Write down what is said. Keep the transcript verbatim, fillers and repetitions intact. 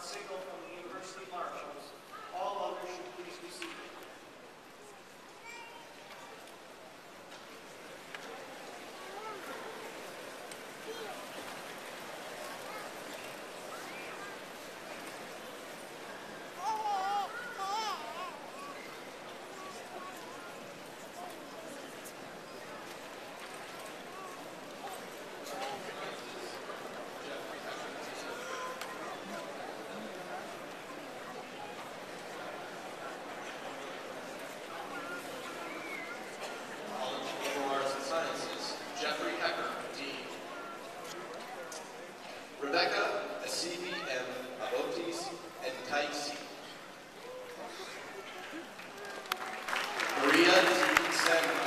signal from the University Marshals. All others should please be seated. Rebecca Asivi M. Abotis and Taisi. Maria T. Samuel.